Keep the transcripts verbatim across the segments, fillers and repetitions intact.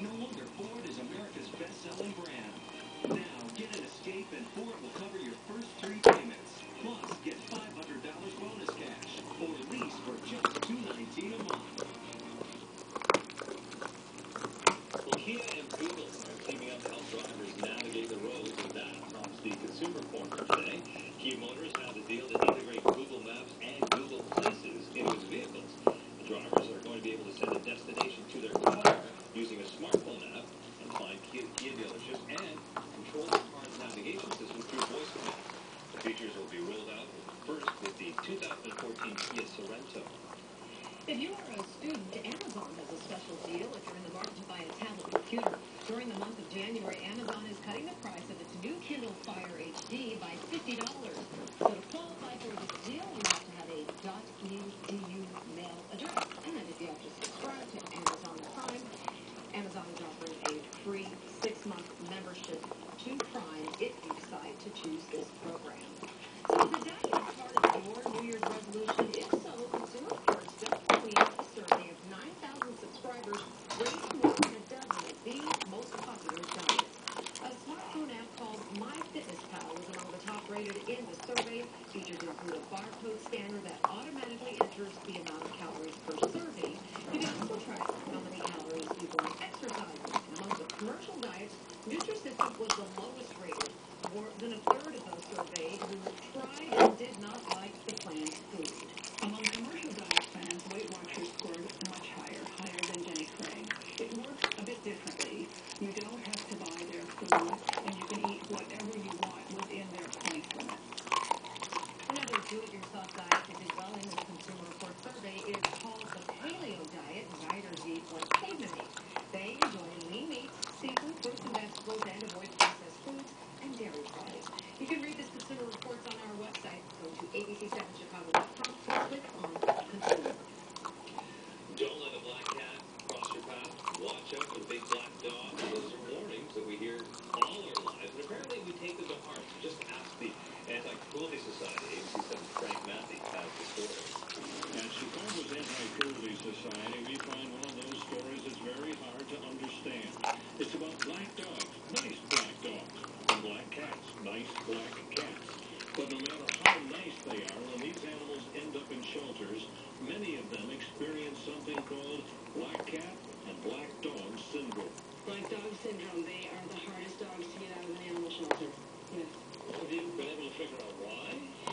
No wonder Ford is America's best-selling brand. Now, get an Escape and Ford will cover your first three payments. Plus, get five hundred dollars bonus cash or lease for just two hundred nineteen dollars a month. Well, Kia and Google are teaming up to help drivers navigate the roads, and that tops the Consumer Corner today. Kia Motors has a deal to integrate Google Maps and Google Places into its vehicles. The drivers are going to be able to send a destination to their car using a smartphone app and find Kia, Kia dealerships and control the car's navigation system through voice commands. The features will be rolled out first with the two thousand fourteen Kia Sorento. If you are a student, Amazon has a special deal if you're in the market to buy a tablet computer. During the month of January, Amazon is cutting the price of its new Kindle Fire H D by fifty dollars. So to qualify for this deal, you have to have a .edu mail address. And if you have to subscribe to Amazon Prime, Amazon is offering a free six-month membership to Prime if you decide to choose this program. So is the diet as part of your New Year's resolution? If so, Consumer Reports just released a survey of nine thousand subscribers rating more than a dozen of the most popular diets. A smartphone app called MyFitnessPal was among the top rated in the survey. Features include a barcode scanner that automatically enters the amount of calories per serving. You can also track how many calories you burn exercising. And among the commercial diets, Nutrisystem was the lowest rated. More than a third of those surveyed who tried and did not like the planned food. Among commercial diet plans, Weight Watchers scored much higher, higher than Jenny Craig. It works a bit differently. You don't have to buy their food, and you can eat whatever you want within their point limits. Another do-it-yourself diet that did well in this Consumer Report survey is called the Paleo Diet. Dieters eat what cavemen eat. They enjoy lean meats, seafood, fruits and vegetables, and avoid processed foods and dairy products. You can read this Consumer Reports on our website. Go to A B C seven Chicago dot com and click on Consumer. Don't let a black cat cross your path. Watch out for big black dogs. Those are warnings that we hear all our lives, and apparently we take them to heart. Just ask the Anti-Cruelty Society. A B C seven's Frank Matthew has the story. At Chicago's Anti-Cruelty Society, we find one of those stories that's very hard to understand. It's about black dogs, nice black dogs, and black cats, nice black cats. But no matter how nice they are, when these animals end up in shelters, many of them experience something called black cat and black dog syndrome. Black dog syndrome, they are the hardest dogs to get out of an animal shelter. Yes. Have you been able to figure out why?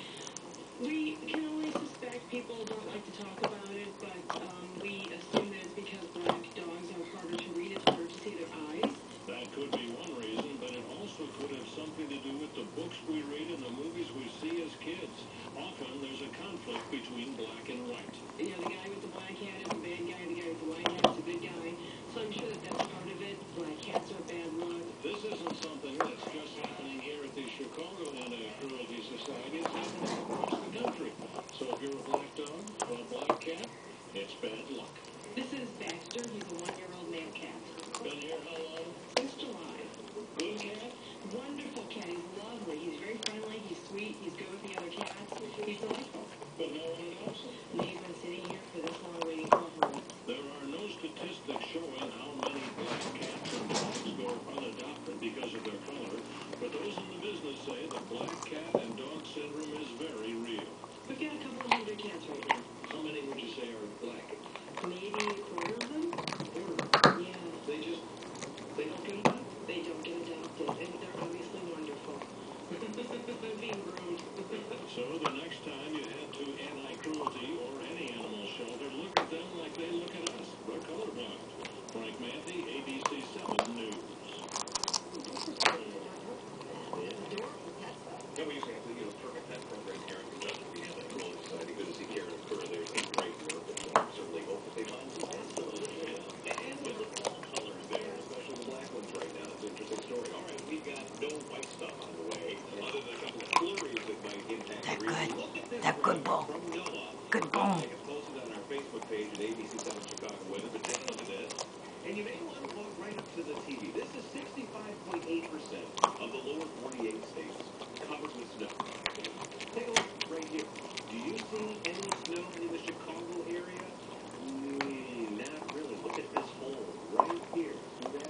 We can only suspect. People don't like to talk about it, but um, we assume that it's because black dogs are harder to read. It's harder to see their eyes. That could be one reason, but it also could have something to do with the books we read and the movies we see as kids. Often there's a conflict between black and white. You know, the guy with the black hat is a bad guy, the guy with the white hat is a good guy. So I'm sure that that's part of it. Black cats are bad luck. This isn't something that's just happening here at the Chicago Anti-Cruelty Society. It's happening across the country. So if you're a black dog or a black cat, it's bad luck. This is Baxter. He's a one-year-old male cat. Been here how long? Since July. Good cat? Wonderful cat. He's lovely. He's very friendly. He's sweet. He's good with the other cats. He's delightful. But no one else? And he's been sitting here for this long waiting for a home. There are no statistics showing how many black cats and dogs go unadopted because of their color, but those in the business say that black cat and dog syndrome is very real. We've got a couple of hundred cats right now. How many would you say are black? Maybe a quarter of them? Yeah. They just, they don't get adopted. They don't get adopted, and they're obviously wonderful. Being groomed. So the next time you head to anti-cruelty or any animal shelter, look at them like they look at us. We're colorblind. Frank Matthew, A B C seven News. No, we used to have the, you know, perfect pet program here in Kentucky. We have that Cruelty Society. Good to see Karen and Kurt. They're doing great work. And we certainly hope that they find some absolutely. And with the fall colors there, especially the black ones right now. It's an interesting story. All right, we've got no white stuff on the way, other than a couple of flurries that might impact the region. Look at this That good ball. from NOAA. Good ball. It's posted on our Facebook page at A B C seven Chicago Weather. But take a look at this. And you may want to walk right up to the T V. This is sixty-five point eight percent of the lower forty-eight states covered with snow. Take a look right here. Do you see any snow in the Chicago area? Mm, not really. Look at this hole right here. See that?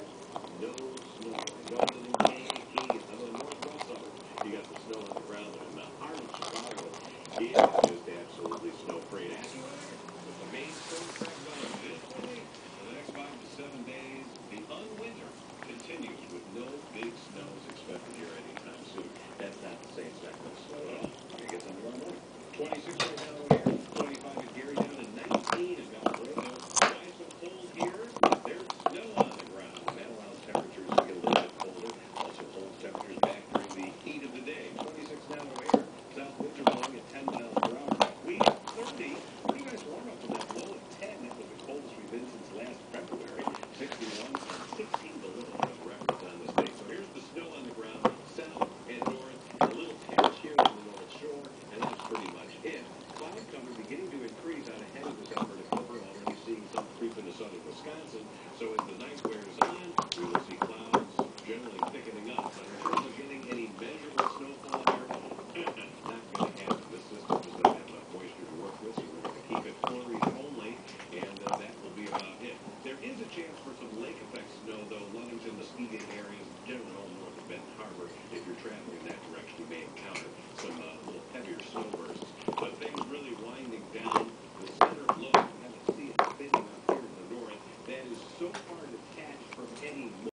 southern Wisconsin. So as the night wears on, we will see clouds generally thickening up. But in terms of getting any measurable snowfall here, not going to happen. This system does not have enough moisture to work with, so we're going to keep it flurries only, and uh, that will be about it. There is a chance for some lake effect snow, though. Ludington, Muskegon areas, generally all north of Benton Harbor. If you're traveling in that direction, you may encounter some uh, little heavier snow bursts. But